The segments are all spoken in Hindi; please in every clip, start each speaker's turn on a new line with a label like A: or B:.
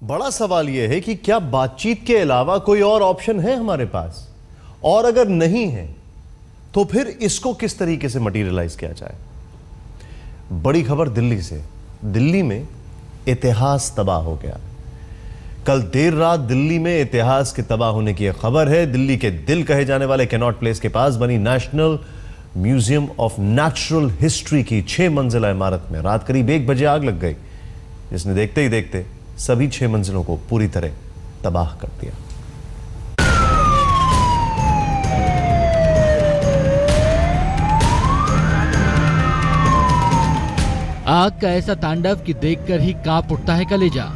A: बड़ा सवाल यह है कि क्या बातचीत के अलावा कोई और ऑप्शन है हमारे पास, और अगर नहीं है तो फिर इसको किस तरीके से मटीरियलाइज किया जाए। बड़ी खबर दिल्ली से। दिल्ली में इतिहास तबाह हो गया। कल देर रात दिल्ली में इतिहास के तबाह होने की एक खबर है। दिल्ली के दिल कहे जाने वाले कैनॉट प्लेस के पास बनी national museum of natural history की 6 मंजिला इमारत में रात करीब 1 बजे आग लग गई, जिसने देखते ही देखते सभी 6 मंजिलों को पूरी तरह तबाह कर दिया।
B: आग का ऐसा तांडव कि देखकर ही कांप उठता है कलेजा।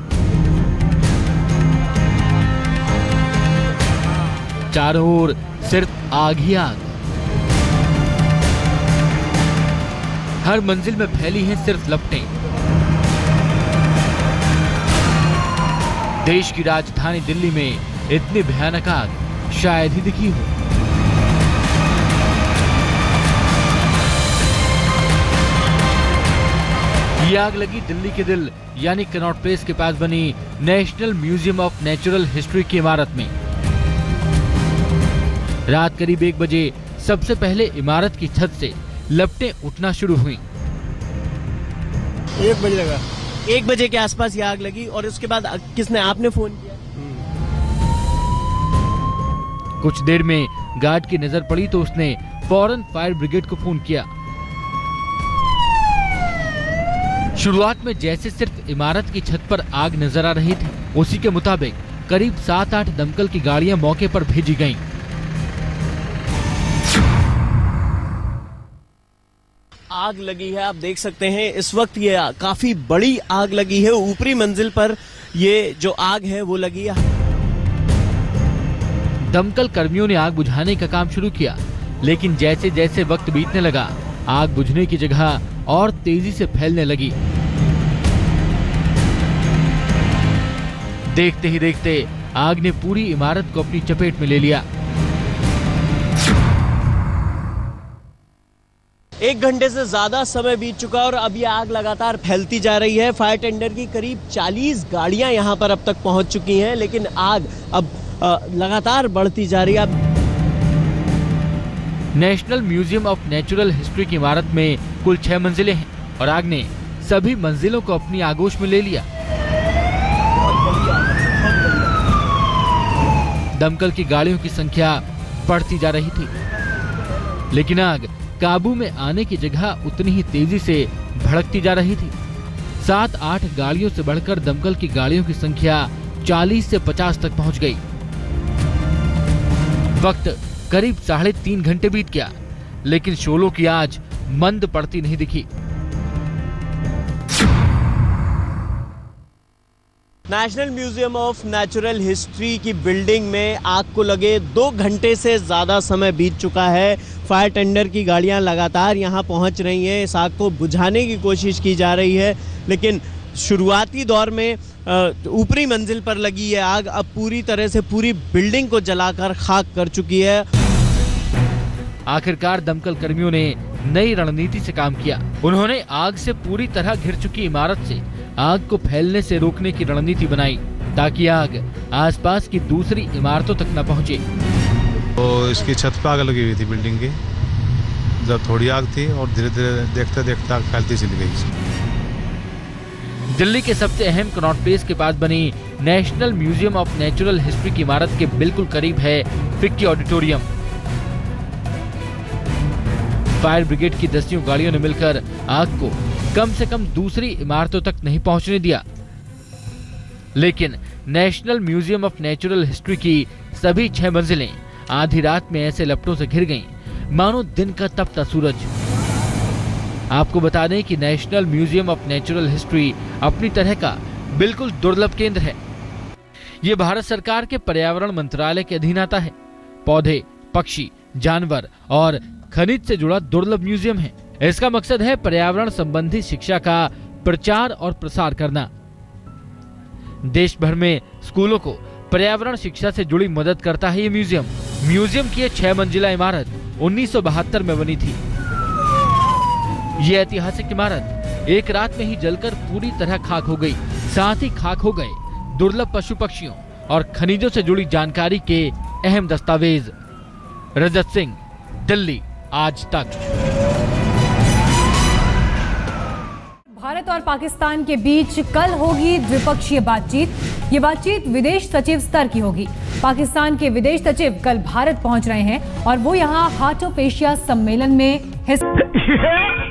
B: चारों ओर सिर्फ आग ही आग। हर मंजिल में फैली हैं सिर्फ लपटें। देश की राजधानी दिल्ली में इतनी भयानक आग शायद ही दिखी हो। ये आग लगी दिल्ली के दिल यानी कैनॉट प्लेस के पास बनी national museum of natural history की इमारत में। रात करीब 1 बजे सबसे पहले इमारत की छत से लपटें उठना शुरू हुई।
C: 1 बजे लगा। 1 बजे के आसपास ये आग लगी और उसके बाद किसने, आपने फोन किया?
B: कुछ देर में गार्ड की नजर पड़ी तो उसने फौरन फायर ब्रिगेड को फोन किया। शुरुआत में जैसे सिर्फ इमारत की छत पर आग नजर आ रही थी, उसी के मुताबिक करीब 7-8 दमकल की गाड़ियां मौके पर भेजी गईं।
C: आग लगी है, आप देख सकते हैं इस वक्त ये काफी बड़ी आग लगी है। ऊपरी मंजिल पर ये जो आग है वो लगी है।
B: दमकल कर्मियों ने आग बुझाने का काम शुरू किया, लेकिन जैसे जैसे वक्त बीतने लगा आग बुझने की जगह और तेजी से फैलने लगी। देखते ही देखते आग ने पूरी इमारत को अपनी चपेट में ले लिया।
C: 1 घंटे से ज्यादा समय बीत चुका और अब ये आग लगातार फैलती जा रही है। फायर टेंडर की करीब 40 गाड़ियां यहां पर अब तक पहुंच चुकी हैं, लेकिन आग अब लगातार बढ़ती जा रही है।
B: National museum of natural history की इमारत में कुल 6 मंजिलें हैं और आग ने सभी मंजिलों को अपनी आगोश में ले लिया। दमकल की गाड़ियों की संख्या बढ़ती जा रही थी, लेकिन आग काबू में आने की जगह उतनी ही तेजी से भड़कती जा रही थी। 7-8 गाड़ियों से बढ़कर दमकल की गाड़ियों की संख्या 40 से 50 तक पहुंच गई। वक्त करीब 3.5 घंटे बीत गया, लेकिन शोलों की आज मंद पड़ती नहीं दिखी।
C: National museum of natural history की बिल्डिंग में आग को लगे 2 घंटे से ज़्यादा समय बीत चुका है। फायर टेंडर की गाड़ियां लगातार यहां पहुंच रही हैं, इस आग को बुझाने की कोशिश की जा रही है, लेकिन शुरुआती दौर में ऊपरी मंजिल पर लगी ये आग अब पूरी तरह से पूरी बिल्डिंग को जलाकर खाक कर चुकी है।
B: आखिरकार दमकल कर्मियों ने नई रणनीति से काम किया। उन्होंने आग से पूरी तरह घिर चुकी इमारत से आग को फैलने से रोकने की रणनीति बनाई, ताकि आग आसपास की दूसरी इमारतों तक न पहुंचे।
D: तो इसकी छत पर आग लगी हुई थी बिल्डिंग की। जब थोड़ी आग थी और धीरे धीरे देखते देखते आग फैलती चली गई।
B: दिल्ली के सबसे अहम कैनॉट प्लेस के पास बनी national museum of natural history की इमारत के बिल्कुल करीब है फिक्की ऑडिटोरियम। फायर ब्रिगेड की 10 गाड़ियों ने मिलकर आग को कम से कम दूसरी इमारतों तक नहीं पहुंचने दिया, लेकिन national museum of natural history की सभी 6 मंजिलें आधी रात में ऐसे लपटों से घिर गईं, मानो दिन का तपता सूरज। आपको बता दें कि national museum of natural history अपनी तरह का बिल्कुल दुर्लभ केंद्र है। ये भारत सरकार के पर्यावरण मंत्रालय के अधीन आता है। पौधे, पक्षी, जानवर और खनिज से जुड़ा दुर्लभ म्यूजियम है। इसका मकसद है पर्यावरण संबंधी शिक्षा का प्रचार और प्रसार करना। देश भर में स्कूलों को पर्यावरण शिक्षा से जुड़ी मदद करता है ये म्यूजियम। म्यूजियम की 6 मंजिला इमारत 1972 में बनी थी। ये ऐतिहासिक इमारत एक रात में ही जलकर पूरी तरह खाक हो गई। साथ ही खाक हो गए दुर्लभ पशु पक्षियों और खनिजों से जुड़ी जानकारी के अहम दस्तावेज। रजत सिंह, दिल्ली, आज तक।
E: भारत और पाकिस्तान के बीच कल होगी द्विपक्षीय बातचीत। ये बातचीत विदेश सचिव स्तर की होगी। पाकिस्तान के विदेश सचिव कल भारत पहुंच रहे हैं और वो यहां हार्ट ऑफ एशिया सम्मेलन में हिस्सा